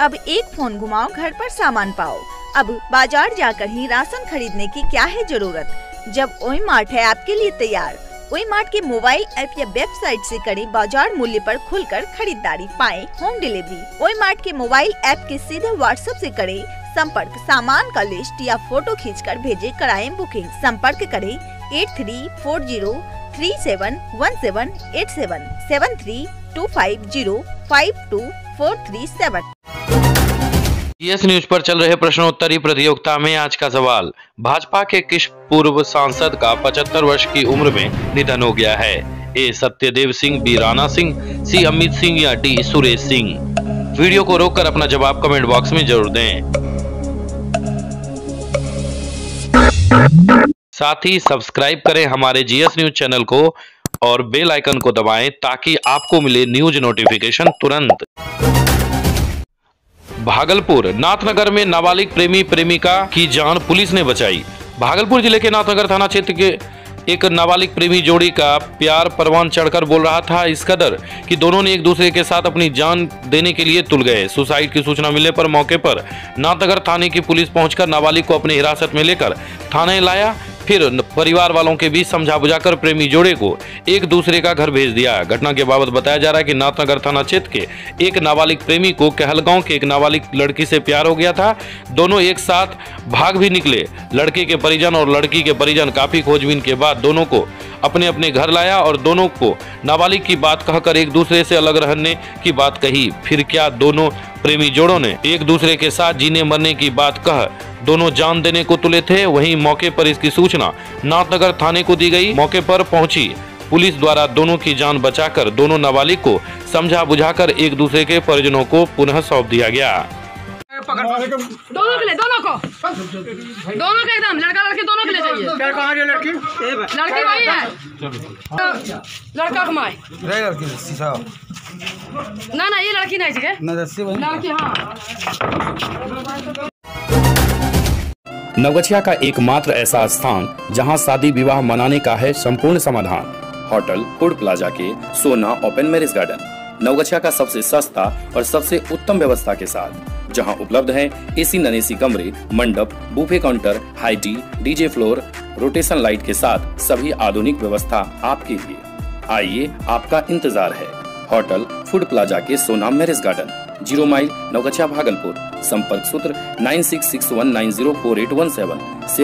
अब एक फोन घुमाओ, घर पर सामान पाओ। अब बाजार जाकर ही राशन खरीदने की क्या है जरूरत, जब ओई मार्ट है आपके लिए तैयार। ओई मार्ट के मोबाइल ऐप या वेबसाइट से करें बाजार मूल्य पर खुलकर खरीदारी, पाएं होम डिलीवरी। ओई मार्ट के मोबाइल ऐप के सीधे व्हाट्सएप से करें संपर्क, सामान का लिस्ट या फोटो खींचकर भेजें, कराएं बुकिंग। संपर्क करें 8340371787 7325052437। जीएस न्यूज पर चल रहे प्रश्नोत्तरी प्रतियोगिता में आज का सवाल, भाजपा के किस पूर्व सांसद का 75 वर्ष की उम्र में निधन हो गया है? A Satyadev Singh, B Rana Singh, C Amit Singh या डी सुरेश सिंह? वीडियो को रोककर अपना जवाब कमेंट बॉक्स में जरूर दें। साथ ही सब्सक्राइब करें हमारे जीएस न्यूज चैनल को और बेल आइकन को दबाएं ताकि आपको मिले न्यूज नोटिफिकेशन तुरंत। भागलपुर नाथनगर में नाबालिग प्रेमी प्रेमिका की जान पुलिस ने बचाई। भागलपुर जिले के नाथनगर थाना क्षेत्र के एक नाबालिग प्रेमी जोड़ी का प्यार परवान चढ़कर बोल रहा था, इस कदर कि दोनों ने एक दूसरे के साथ अपनी जान देने के लिए तुल गए। सुसाइड की सूचना मिलने पर मौके पर नाथनगर थाने की पुलिस पहुंचकर नाबालिग को अपनी हिरासत में लेकर थाने लाया। फिर परिवार वालों के बीच समझा बुझाकर प्रेमी जोड़े को एक दूसरे का घर भेज दिया। घटना के बाबत बताया जा रहा है कि नाथनगर थाना क्षेत्र के एक नाबालिग प्रेमी को कहलगांव के एक नाबालिग लड़की से प्यार हो गया था। दोनों एक साथ भाग भी निकले। लड़के के परिजन और लड़की के परिजन काफी खोजबीन के बाद दोनों को अपने अपने घर लाया और दोनों को नाबालिग की बात कहकर एक दूसरे से अलग रहने की बात कही। फिर क्या दोनों प्रेमी जोड़ों ने एक दूसरे के साथ जीने मरने की बात कह दोनों जान देने को तुले थे। वहीं मौके पर इसकी सूचना नाथनगर थाने को दी गई। मौके पर पहुंची पुलिस द्वारा दोनों की जान बचाकर दोनों नाबालिग को समझा बुझाकर एक दूसरे के परिजनों को पुनः सौंप दिया गया। दोनों के लिए, दोनों को एकदम लड़का लड़की दोनों के लिए चाहिए। कहाँ है लड़की? लड़की वही है, लड़का कमाए ना ये लड़की नहीं चाहिए, लड़की। हाँ, नवगछिया का एकमात्र ऐसा स्थान जहां शादी विवाह मनाने का है संपूर्ण समाधान, होटल फूड प्लाजा के सोना ओपन मैरिज गार्डन। नवगछिया का सबसे सस्ता और सबसे उत्तम व्यवस्था के साथ, जहां उपलब्ध है एसी नॉन एसी कमरे, mandap, buffet counter, high tea, DJ floor, rotation light के साथ सभी आधुनिक व्यवस्था आपके लिए। आइए, आपका इंतजार है। होटल फूड प्लाजा के Sona marriage garden, 0 mile, Navgachhia, Bhagalpur. संपर्क सूत्र 9661904817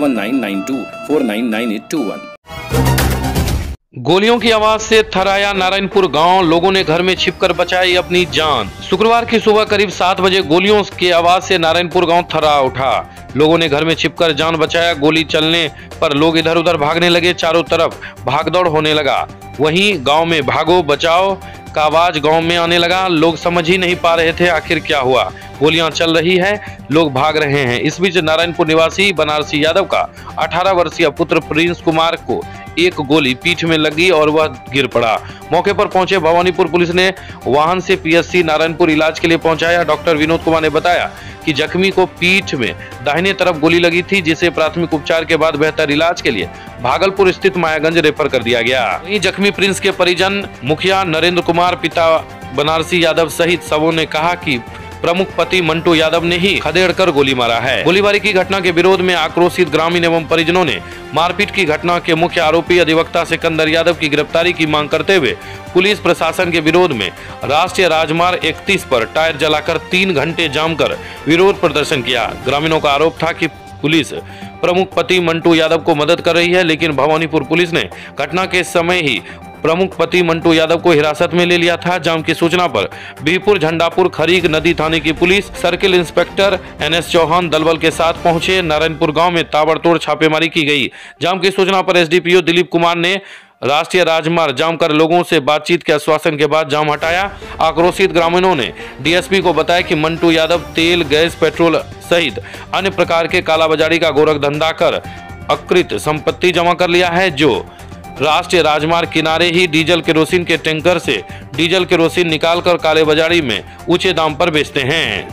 7992499821। गोलियों की आवाज से थराया नारायणपुर गांव, लोगों ने घर में छिपकर बचाई अपनी जान। शुक्रवार की सुबह करीब 7 बजे गोलियों की आवाज से नारायणपुर गांव थरा उठा। लोगों ने घर में छिपकर जान बचाया। गोली चलने पर लोग इधर उधर भागने लगे। चारों तरफ भागदौड़ होने लगा। वहीं गांव में भागो बचाओ का आवाज गांव में आने लगा। लोग समझ ही नहीं पा रहे थे आखिर क्या हुआ। गोलियां चल रही है, लोग भाग रहे हैं। इस बीच नारायणपुर निवासी बनारसी यादव का 18 वर्षीय पुत्र प्रिंस कुमार को एक गोली पीठ में लगी और वह गिर पड़ा। मौके पर पहुंचे भवानीपुर पुलिस ने वाहन से पीएससी नारायणपुर इलाज के लिए पहुंचाया। डॉक्टर विनोद कुमार ने बताया कि जख्मी को पीठ में दाहिने तरफ गोली लगी थी, जिसे प्राथमिक उपचार के बाद बेहतर इलाज के लिए भागलपुर स्थित मायागंज रेफर कर दिया गया। वहीं जख्मी प्रिंस के परिजन मुखिया नरेंद्र कुमार, पिता बनारसी यादव सहित सबों ने कहा कि प्रमुख पति मंटू यादव ने ही खदेड़कर गोली मारा है। गोलीबारी की घटना के विरोध में आक्रोशित ग्रामीण एवं परिजनों ने मारपीट की घटना के मुख्य आरोपी अधिवक्ता सिकंदर यादव की गिरफ्तारी की मांग करते हुए पुलिस प्रशासन के विरोध में राष्ट्रीय राजमार्ग 31 पर टायर जलाकर 3 घंटे जाम कर विरोध प्रदर्शन किया। ग्रामीणों का आरोप था कि पुलिस प्रमुख पति मंटू यादव को मदद कर रही है, लेकिन भवानीपुर पुलिस ने घटना के समय ही प्रमुख पति मंटू यादव को हिरासत में ले लिया था। जाम की सूचना पर बीरपुर, झंडापुर, खरीक नदी थाने की पुलिस, सर्किल इंस्पेक्टर NS चौहान दलबल के साथ पहुंचे। नारायणपुर गांव में ताबड़तोड़ छापेमारी की गई। जाम की सूचना पर SDPO दिलीप कुमार ने राष्ट्रीय राजमार्ग जाम कर लोगों से बातचीत के आश्वासन के बाद जाम हटाया। आक्रोशित ग्रामीणों ने DSP को बताया कि मंटू यादव तेल, गैस, पेट्रोल सहित अन्य प्रकार के कालाबाजारी का गोरख धंधा कर अकृत संपत्ति जमा कर लिया है, जो राष्ट्रीय राजमार्ग किनारे ही डीजल केरोसिन के टैंकर से डीजल केरोसिन निकालकर कालेबाजारी में ऊंचे दाम पर बेचते हैं।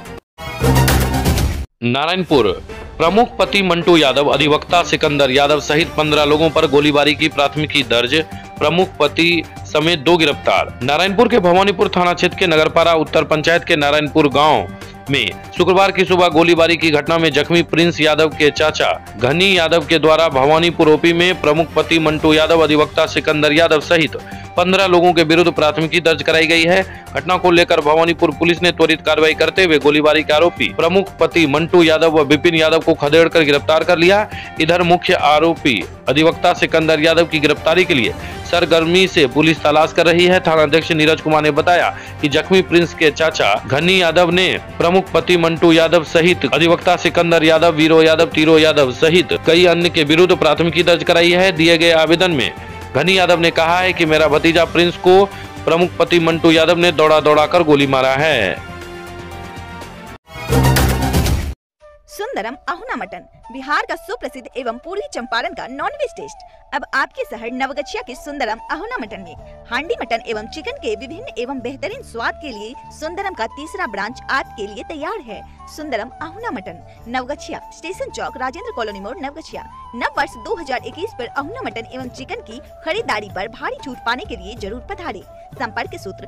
नारायणपुर प्रमुख पति मंटू यादव, अधिवक्ता सिकंदर यादव सहित 15 लोगों पर गोलीबारी की प्राथमिकी दर्ज। प्रमुख पति समेत 2 गिरफ्तार। नारायणपुर के भवानीपुर थाना क्षेत्र के नगरपारा उत्तर पंचायत के नारायणपुर गांव में शुक्रवार की सुबह गोलीबारी की घटना में जख्मी प्रिंस यादव के चाचा घनी यादव के द्वारा भवानीपुर ओपी में प्रमुख पति मंटू यादव, अधिवक्ता सिकंदर यादव सहित 15 लोगों के विरुद्ध प्राथमिकी दर्ज कराई गई है। घटना को लेकर भवानीपुर पुलिस ने त्वरित कार्रवाई करते हुए गोलीबारी के आरोपी प्रमुख पति मंटू यादव व विपिन यादव को खदेड़कर गिरफ्तार कर लिया। इधर मुख्य आरोपी अधिवक्ता सिकंदर यादव की गिरफ्तारी के लिए सरगर्मी से पुलिस तलाश कर रही है। थानाध्यक्ष नीरज कुमार ने बताया कि जख्मी प्रिंस के चाचा घनी यादव ने प्रमुख पति मंटू यादव सहित अधिवक्ता सिकंदर यादव, वीरो यादव, तीरो यादव सहित कई अन्य के विरुद्ध प्राथमिकी दर्ज कराई है। दिए गए आवेदन में घनी यादव ने कहा है कि मेरा भतीजा प्रिंस को प्रमुख पति मंटू यादव ने दौड़ा कर गोली मारा है। सुंदरम अहुना मटन, बिहार का सुप्रसिद्ध एवं पूर्वी चंपारण का नॉनवेज टेस्ट अब आपके शहर नवगछिया के सुंदरम अहुना मटन में। हांडी मटन एवं चिकन के विभिन्न एवं बेहतरीन स्वाद के लिए सुंदरम का तीसरा ब्रांच आपके लिए तैयार है। Sundaram Ahuna mutton, Navgachhia, station chowk, Rajendra colony मोड़, नवगछिया। नव वर्ष 2021 पर अहुना मटन एवं चिकन की खरीदारी पर भारी छूट पाने के लिए जरूर पधारें। संपर्क सूत्र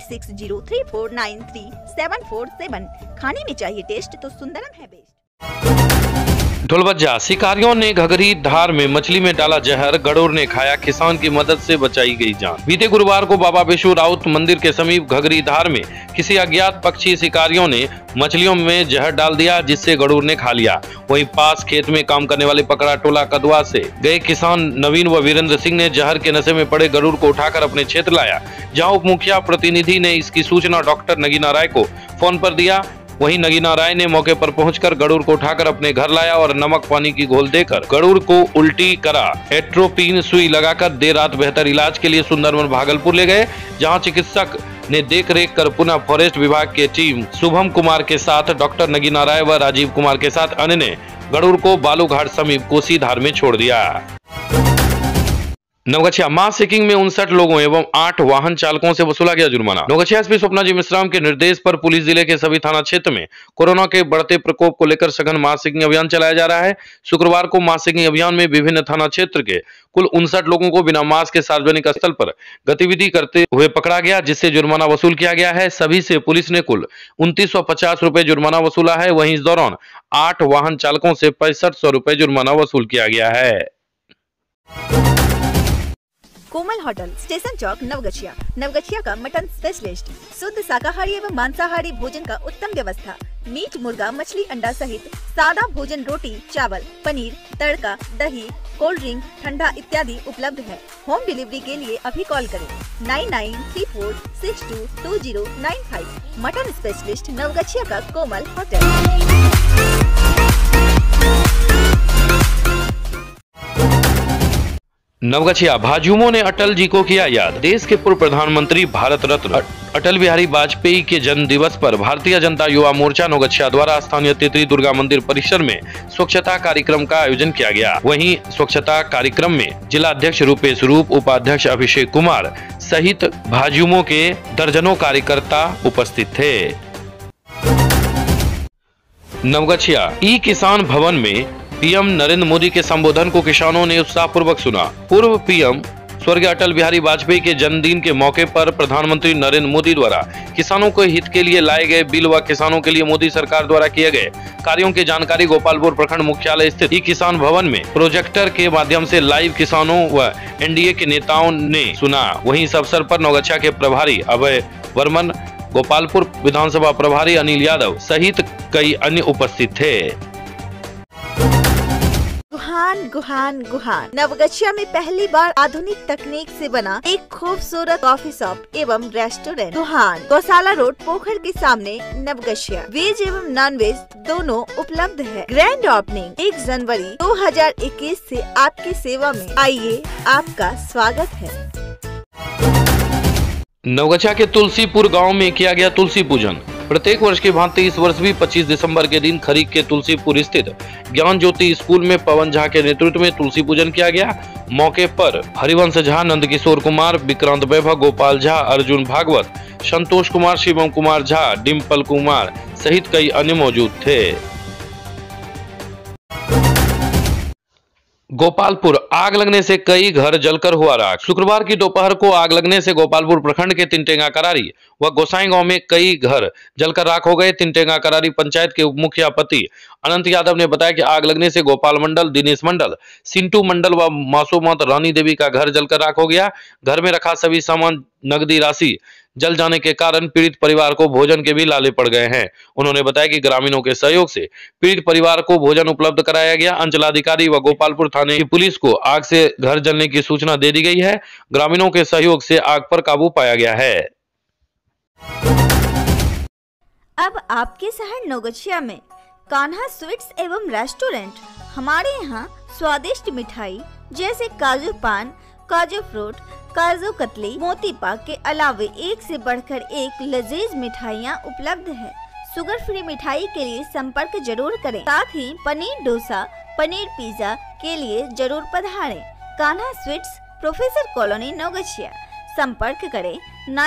8603493747। खाने में चाहिए टेस्ट तो सुंदरम है बेस्ट। ढोलबज्जा, शिकारियों ने घघरी धार में मछली में डाला जहर, गड़ोर ने खाया, किसान की मदद से बचाई गई जान। बीते गुरुवार को बाबा विशु राउत मंदिर के समीप घघरी धार में किसी अज्ञात पक्षी शिकारियों ने मछलियों में जहर डाल दिया, जिससे गड़ोर ने खा लिया। वहीं पास खेत में काम करने वाले पकड़ा टोला कदवा से गए किसान नवीन व वीरेंद्र सिंह ने जहर के नशे में पड़े गरुड़ को उठाकर अपने क्षेत्र लाया, जहाँ उप मुखिया प्रतिनिधि ने इसकी सूचना डॉक्टर नगीना राय को फोन पर दिया। वहीं नगीना राय ने मौके पर पहुंचकर गरुड़ को उठाकर अपने घर लाया और नमक पानी की घोल देकर गरुड़ को उल्टी करा। एट्रोपिन सुई लगाकर देर रात बेहतर इलाज के लिए सुंदरवन भागलपुर ले गए, जहां चिकित्सक ने देख रेख कर पुनः फॉरेस्ट विभाग की टीम शुभम कुमार के साथ डॉक्टर नगीना राय व राजीव कुमार के साथ अन्य ने गरुड़ को बालूघाट समीप कोसी धार में छोड़ दिया। नवगछिया, मास चेकिंग में 59 लोगों एवं 8 वाहन चालकों से वसूला गया जुर्माना। नवगछिया एसपी स्वप्ना जी मिश्राम के निर्देश पर पुलिस जिले के सभी थाना क्षेत्र में कोरोना के बढ़ते प्रकोप को लेकर सघन मास चेकिंग अभियान चलाया जा रहा है। शुक्रवार को मास चेकिंग अभियान में विभिन्न थाना क्षेत्र के कुल 59 लोगों को बिना मास्क के सार्वजनिक स्थल पर गतिविधि करते हुए पकड़ा गया, जिससे जुर्माना वसूल किया गया है। सभी से पुलिस ने कुल 2950 रुपए जुर्माना वसूला है। वहीं इस दौरान 8 वाहन चालकों से 6500 रुपए जुर्माना वसूल किया गया है। Komal hotel, station chowk, Navgachhia. नवगछिया का मटन स्पेशलिस्ट, शुद्ध शाकाहारी एवं मांसाहारी भोजन का उत्तम व्यवस्था। मीट, मुर्गा, मछली, अंडा सहित सादा भोजन, रोटी, चावल, पनीर, तड़का, दही, कोल्ड ड्रिंक, ठंडा इत्यादि उपलब्ध है। होम डिलीवरी के लिए अभी कॉल करें 9934622095। मटन स्पेशलिस्ट, नवगछिया का कोमल होटल। नवगछिया, भाजयुमो ने अटल जी को किया याद। देश के पूर्व प्रधानमंत्री भारत रत्न अटल बिहारी वाजपेयी के जन्म दिवस पर भारतीय जनता युवा मोर्चा नवगछिया द्वारा स्थानीय तितली दुर्गा मंदिर परिसर में स्वच्छता कार्यक्रम का आयोजन किया गया। वहीं स्वच्छता कार्यक्रम में जिला अध्यक्ष रूपेश रूप, उपाध्यक्ष अभिषेक कुमार सहित भाजयुमो के दर्जनों कार्यकर्ता उपस्थित थे। नवगछिया ई किसान भवन में पीएम नरेंद्र मोदी के संबोधन को किसानों ने उत्साहपूर्वक सुना। पूर्व पीएम स्वर्गीय अटल बिहारी वाजपेयी के जन्मदिन के मौके पर प्रधानमंत्री नरेंद्र मोदी द्वारा किसानों के हित के लिए लाए गए बिल व किसानों के लिए मोदी सरकार द्वारा किए गए कार्यों की जानकारी गोपालपुर प्रखंड मुख्यालय स्थित ई किसान भवन में प्रोजेक्टर के माध्यम से लाइव किसानों व एनडीए के नेताओं ने सुना। वहीं इस अवसर पर नवगछिया के प्रभारी अभय वर्मन, गोपालपुर विधानसभा प्रभारी अनिल यादव सहित कई अन्य उपस्थित थे। गुहान नवगछिया में पहली बार आधुनिक तकनीक से बना एक खूबसूरत कॉफी शॉप एवं रेस्टोरेंट गुहान, गौशाला रोड, पोखर के सामने, नवगछिया। वेज एवं नॉन वेज दोनों उपलब्ध है। ग्रैंड ओपनिंग 1 जनवरी 2021 से आपकी सेवा में। आइए, आपका स्वागत है। नवगछिया के तुलसीपुर गांव में किया गया तुलसी पूजन। प्रत्येक वर्ष के भांति इस वर्ष भी 25 दिसंबर के दिन खरीक के तुलसीपुर स्थित ज्ञान ज्योति स्कूल में पवन झा के नेतृत्व में तुलसी पूजन किया गया। मौके पर हरिवंश झा, नंदकिशोर कुमार, विक्रांत वैभव, गोपाल झा, अर्जुन भागवत, संतोष कुमार, शिवम कुमार झा, डिम्पल कुमार सहित कई अन्य मौजूद थे। गोपालपुर आग लगने से कई घर जलकर हुआ राख। शुक्रवार की दोपहर को आग लगने से गोपालपुर प्रखंड के तिनटेंगा करारी व गोसाई गांव में कई घर जलकर राख हो गए। तिनटेंगा करारी पंचायत के उप मुखिया पति अनंत यादव ने बताया कि आग लगने से गोपाल मंडल, दिनेश मंडल, सिंटू मंडल व मासूमत रानी देवी का घर जलकर राख हो गया। घर में रखा सभी सामान, नकदी राशि जल जाने के कारण पीड़ित परिवार को भोजन के भी लाले पड़ गए हैं। उन्होंने बताया कि ग्रामीणों के सहयोग से पीड़ित परिवार को भोजन उपलब्ध कराया गया। अंचलाधिकारी व गोपालपुर थाने की पुलिस को आग से घर जलने की सूचना दे दी गई है। ग्रामीणों के सहयोग से आग पर काबू पाया गया है। अब आपके शहर नवगछिया में कान्हा स्वीट्स एवं रेस्टोरेंट। हमारे यहाँ स्वादिष्ट मिठाई जैसे काजू पान, काजू फ्रूट, काजू कतली, मोती पाक के अलावे एक से बढ़कर एक लजीज मिठाइयाँ उपलब्ध है। शुगर फ्री मिठाई के लिए संपर्क जरूर करें। साथ ही पनीर डोसा, पनीर पिज्जा के लिए जरूर पधारें। Kanha sweets, professor colony, Navgachhia. संपर्क करें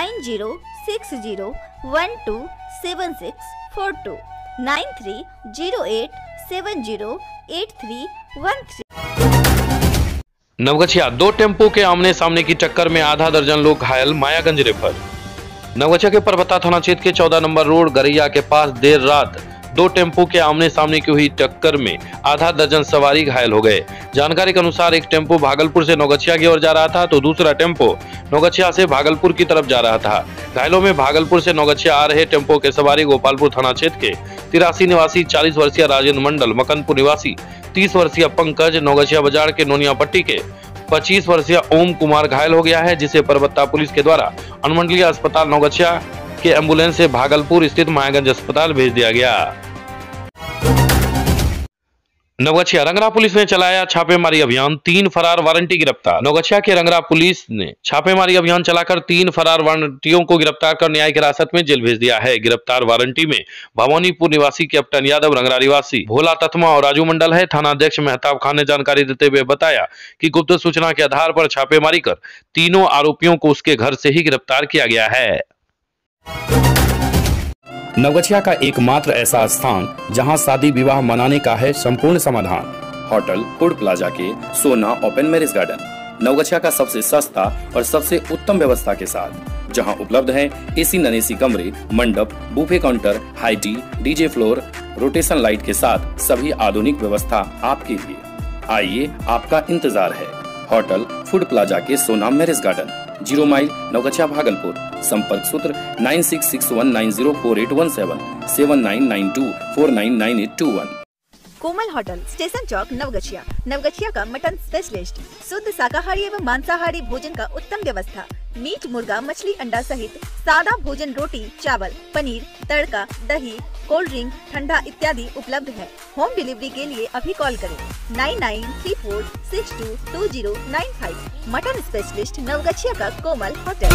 9060127642 9308708313। नवगछिया दो टेम्पो के आमने सामने की टक्कर में आधा दर्जन लोग घायल, मायागंज रेफर। नवगछिया के परबत्ता थाना क्षेत्र के 14 नंबर रोड गरैया के पास देर रात दो टेम्पो के आमने सामने की हुई टक्कर में आधा दर्जन सवारी घायल हो गए। जानकारी के अनुसार एक टेम्पो भागलपुर से नवगछिया की ओर जा रहा था तो दूसरा टेम्पो नवगछिया से भागलपुर की तरफ जा रहा था। घायलों में भागलपुर से नवगछिया आ रहे टेम्पो के सवारी गोपालपुर थाना क्षेत्र के 83 निवासी 40 वर्षीय राजेंद्र मंडल, मकनपुर निवासी 30 वर्षीय पंकज, नवगछिया बाजार के नोनिया पट्टी के 25 वर्षीय ओम कुमार घायल हो गया है, जिसे परबत्ता पुलिस के द्वारा अनुमंडलीय अस्पताल नवगछिया के एम्बुलेंस से भागलपुर स्थित मायागंज अस्पताल भेज दिया गया। नवगछिया रंगरा पुलिस ने चलाया छापेमारी अभियान, 3 फरार वारंटी गिरफ्तार। नवगछिया के रंगरा पुलिस ने छापेमारी अभियान चलाकर 3 फरार वारंटियों को गिरफ्तार कर न्यायिक हिरासत में जेल भेज दिया है। गिरफ्तार वारंटी में भवानीपुर निवासी कैप्टन यादव, रंगरा निवासी भोला तथमा और राजू मंडल है। थानाध्यक्ष मेहताब खान ने जानकारी देते हुए बताया कि गुप्त सूचना के आधार पर छापेमारी कर तीनों आरोपियों को उसके घर से ही गिरफ्तार किया गया है। नवगछिया का एकमात्र ऐसा स्थान जहां शादी विवाह मनाने का है संपूर्ण समाधान। होटल फूड प्लाजा के सोना ओपन मैरिज गार्डन, नवगछिया का सबसे सस्ता और सबसे उत्तम व्यवस्था के साथ, जहां उपलब्ध है एसी नॉन एसी कमरे, mandap, buffet counter, high tea, DJ floor, rotation light के साथ सभी आधुनिक व्यवस्था आपके लिए। आइए, आपका इंतजार है। होटल फूड प्लाजा के Sona marriage garden, 0 mile, Navgachhia, Bhagalpur. संपर्क सूत्र 9661904817 7992499821। Komal hotel, station chowk, Navgachhia. नवगछिया का मटन स्पेशलिस्ट, शुद्ध शाकाहारी एवं मांसाहारी भोजन का उत्तम व्यवस्था। मीट, मुर्गा, मछली, अंडा सहित सादा भोजन, रोटी, चावल, पनीर, तड़का, दही, कोल्ड ड्रिंक, ठंडा इत्यादि उपलब्ध है। होम डिलीवरी के लिए अभी कॉल करें 9934622095। मटन स्पेशलिस्ट, नवगछिया का कोमल होटल।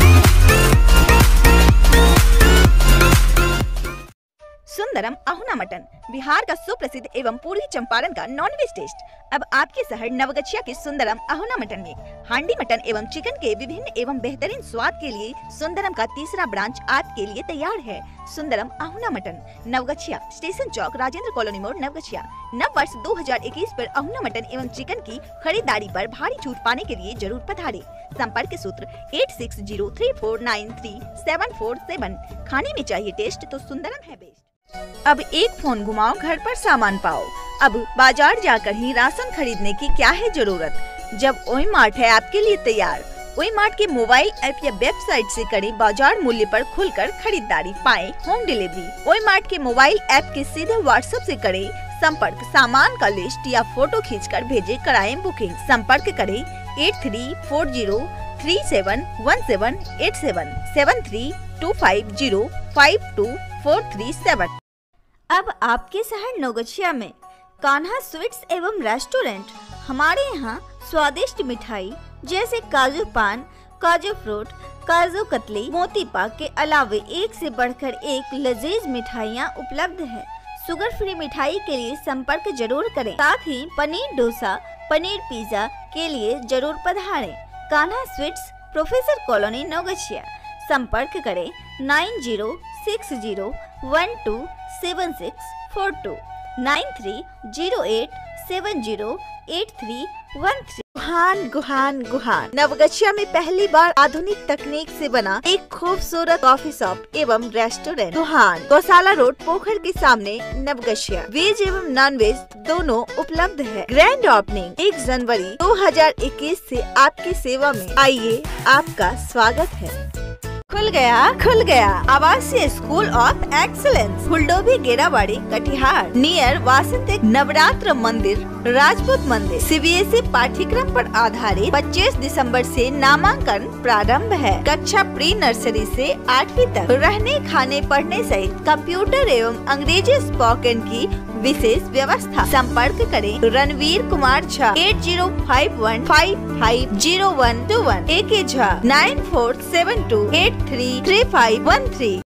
सुंदरम अहुना मटन, बिहार का सुप्रसिद्ध एवं पूर्वी चंपारण का नॉनवेज टेस्ट। अब आपके शहर नवगछिया के सुंदरम अहुना मटन में हांडी मटन एवं चिकन के विभिन्न एवं बेहतरीन स्वाद के लिए सुंदरम का तीसरा ब्रांच आपके लिए तैयार है। Sundaram Ahuna mutton, Navgachhia, station chowk, Rajendra colony मोड़, नवगछिया। नव वर्ष 2021 पर अहुना मटन एवं चिकन की खरीदारी पर भारी छूट पाने के लिए जरूर पधारें। संपर्क सूत्र 8603493747। खाने में चाहिए टेस्ट तो सुंदरम है बेस्ट। अब एक फोन घुमाओ, घर पर सामान पाओ। अब बाजार जाकर ही राशन खरीदने की क्या है जरूरत, जब ओई मार्ट है आपके लिए तैयार। ओई मार्ट के मोबाइल ऐप या वेबसाइट से करें बाजार मूल्य पर खुलकर खरीदारी, पाएं होम डिलीवरी। ओई मार्ट के मोबाइल ऐप के सीधे व्हाट्सएप से करें संपर्क, सामान का लिस्ट या फोटो खींचकर भेजे, कराएं बुकिंग। संपर्क करें 8340371787 7325052437। अब आपके शहर नवगछिया में कान्हा स्वीट्स एवं रेस्टोरेंट। हमारे यहाँ स्वादिष्ट मिठाई जैसे काजू पान, काजू फ्रूट, काजू कतली, मोती पाक के अलावे एक से बढ़कर एक लजीज मिठाइयाँ उपलब्ध है। शुगर फ्री मिठाई के लिए संपर्क जरूर करें। साथ ही पनीर डोसा, पनीर पिज्जा के लिए जरूर पधारें। Kanha sweets, professor colony, Navgachhia. संपर्क करें 9060127642 9308708313। 8313। गुहान गुहान गुहान नवगछिया में पहली बार आधुनिक तकनीक से बना एक खूबसूरत कॉफी शॉप एवं रेस्टोरेंट गुहान, गौशाला रोड, पोखर के सामने, नवगछिया। वेज एवं नॉन वेज दोनों उपलब्ध है। ग्रैंड ओपनिंग 1 जनवरी 2021 से आपकी सेवा में। आइए, आपका स्वागत है। खुल गया आवासीय school of excellence, Phuldobhi Gerabari, Katihar, near वासंतिक नवरात्र मंदिर, राजपूत मंदिर। सीबीएसई पाठ्यक्रम पर आधारित 25 दिसंबर से नामांकन प्रारंभ है। कक्षा प्री नर्सरी से 8वीं तक। रहने, खाने, पढ़ने सहित कंप्यूटर एवं अंग्रेजी स्पोकन की विशेष व्यवस्था। संपर्क करें रणवीर कुमार झा 8051550121, AK झा 9472833513।